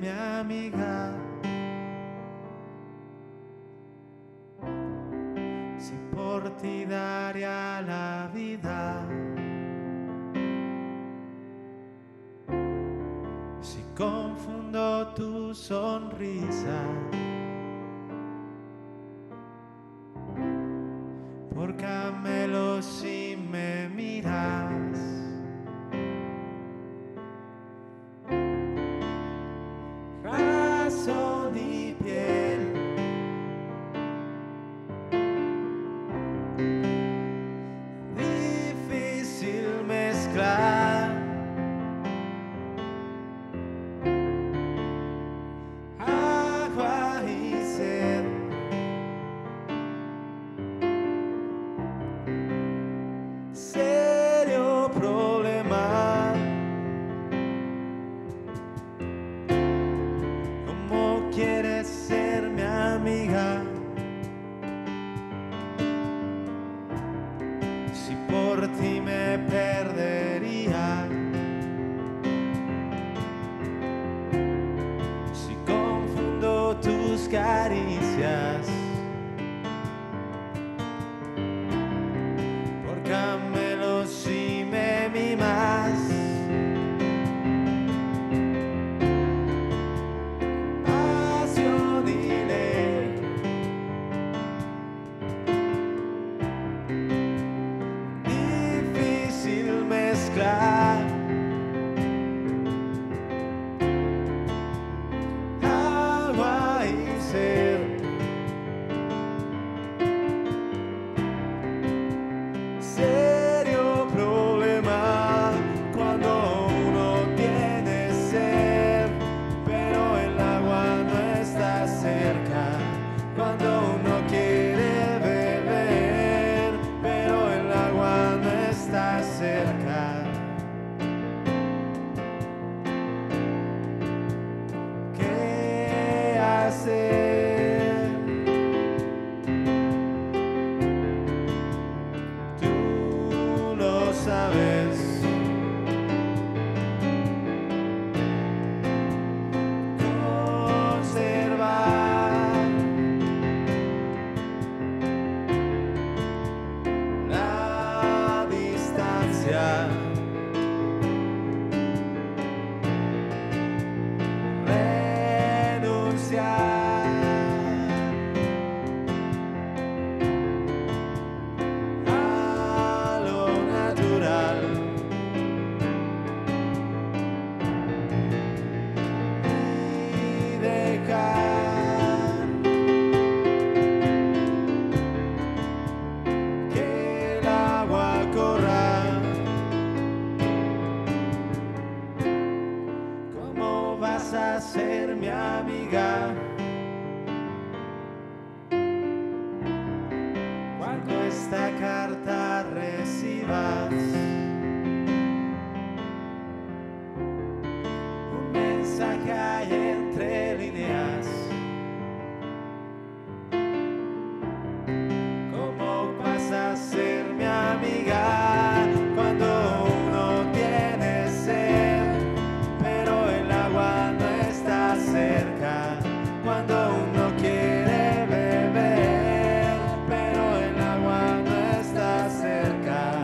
mi amiga. Si por ti daría la vida, si confundo tu sonrisa, por camelo si me miras, razón y piel, difícil mezclar, agua y sed, serio problema. ¿Cómo quieres ser mi amiga? Si por ti me perdería, si confundo tus caricias, por camelo si me mimas, pasión y ley, difícil mezclar, agua y sed, serio problema cuando uno tiene sed, pero el agua no está cerca, cuando uno quiere beber, pero el agua no está cerca. ¿Qué hacer? Tú lo sabes. Conservar la distancia, renunciar a lo natural y dejar que el agua corra. ¿Cómo vas a ser mi amiga cuando esta carta recibas un mensaje hay entre líneas? ¿Cómo vas a ser mi amiga cuando uno tiene sed, pero el agua no está cerca, cuando uno quiere beber, pero el agua no está cerca?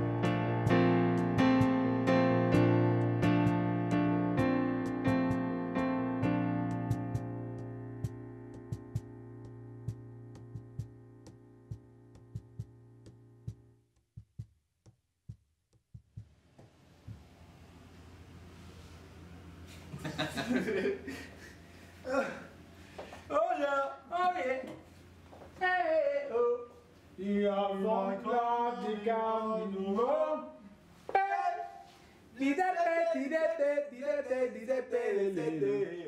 Hola, oye, hey, oh, you are my club, you come in the room. Hey, di de pe, di de pe, di de pe, di de pe, di de pe.